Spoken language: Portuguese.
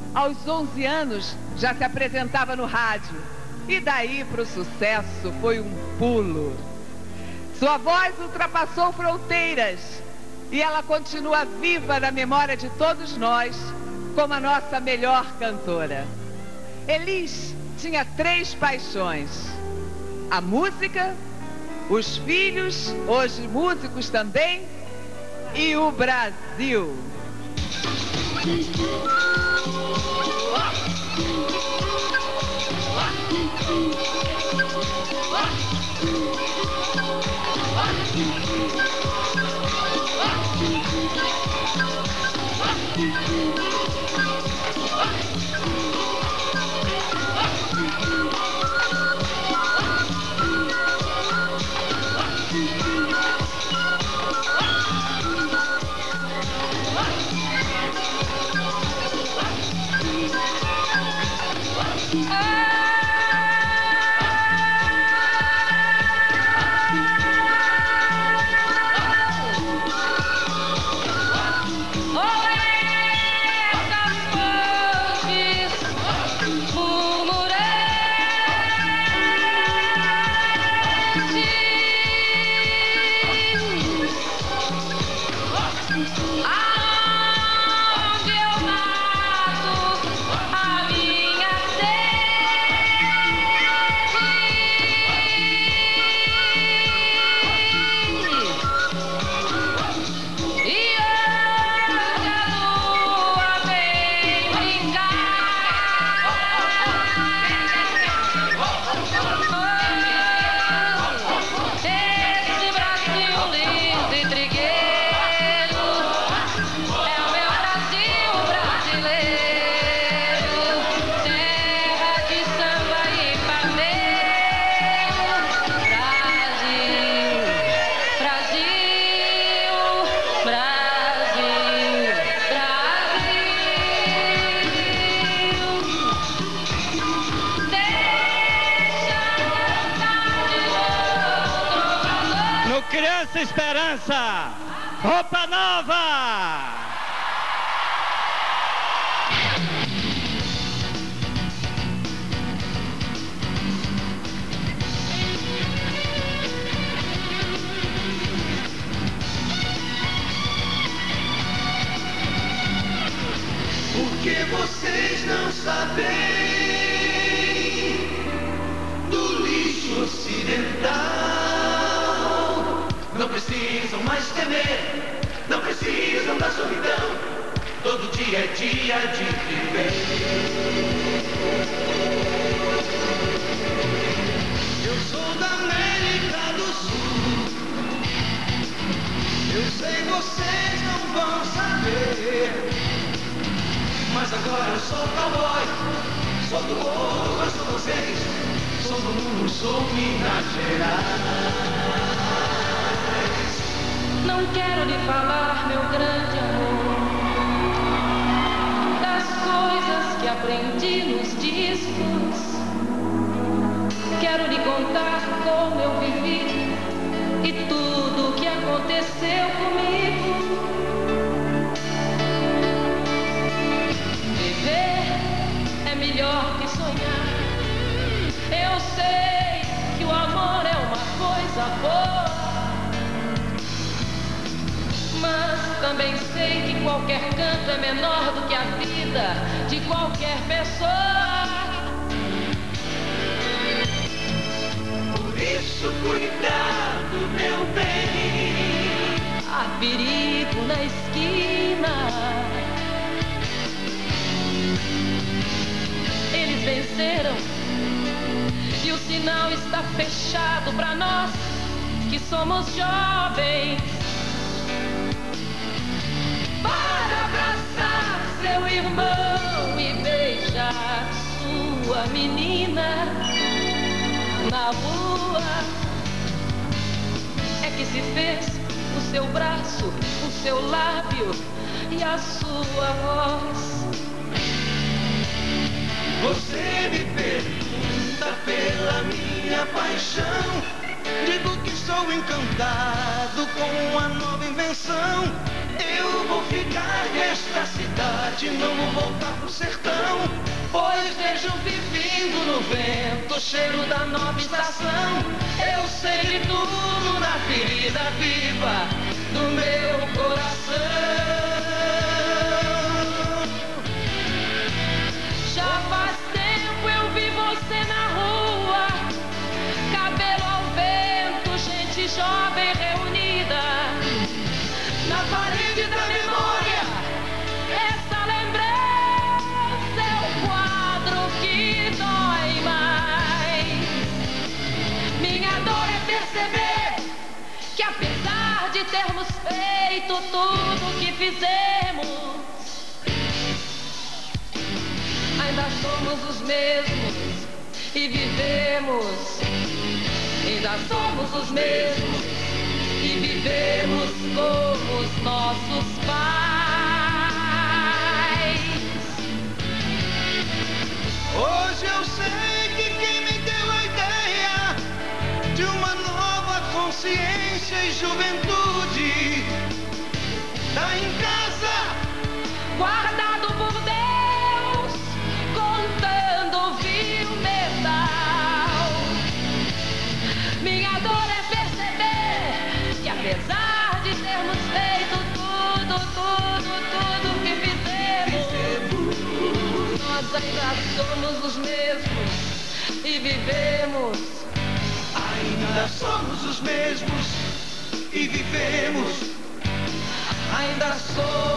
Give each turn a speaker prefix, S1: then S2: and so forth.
S1: Aos 11 anos já se apresentava no rádio. E daí para o sucesso foi um pulo. Sua voz ultrapassou fronteiras e ela continua viva na memória de todos nós como a nossa melhor cantora. Elis tinha 3 paixões: a música, os filhos, hoje músicos também, e o Brasil.
S2: Criança Esperança, roupa nova!
S3: Porque vocês não sabem do lixo ocidental. Não precisam mais temer, não precisam da solidão. Todo dia é dia de viver. Eu sou da América do Sul. Eu sei, vocês não vão saber. Mas agora eu sou cowboy, sou do morro, eu sou vocês. Sou do mundo, sou Minas Gerais.
S4: Não quero lhe falar, meu grande amor, das coisas que aprendi nos discos. Quero lhe contar como eu vivi e tudo o que aconteceu comigo. Viver é melhor que sonhar. Eu sei que o amor é uma coisa boa, mas também sei que qualquer canto é menor do que a vida de qualquer pessoa.
S3: Por isso, cuidado, meu bem.
S4: Há perigo na esquina. Eles venceram e o sinal está fechado para nós que somos jovens. Para abraçar seu irmão e beijar sua menina na rua, é que se fez o seu braço, o seu lábio e a sua voz.
S3: Você me pergunta pela minha paixão. Digo que sou encantado com uma nova invenção. Eu vou ficar nesta cidade de novo voltar pro sertão, pois vejo vivindo no vento o cheiro da nova estação. Eu sei de tudo na ferida viva do meu coração.
S4: Já faz tempo eu vi você na rua, cabelo ao vento, gente jovem reunida. Na parede da memória, essa lembrança é o quadro que dói mais. Minha dor é perceber que apesar de termos feito tudo o que fizemos, ainda somos os mesmos e vivemos. Ainda somos os mesmos e vivemos como os nossos pais.
S3: Hoje eu sei que quem me deu a ideia de uma nova consciência e juventude tá em casa,
S4: Guardado por Deus, contando fio metal. Minha dor é perceber que apesar de termos feito tudo que fizemos, nós ainda somos os mesmos e vivemos.
S3: ainda somos os mesmos e vivemos.
S4: Ainda somos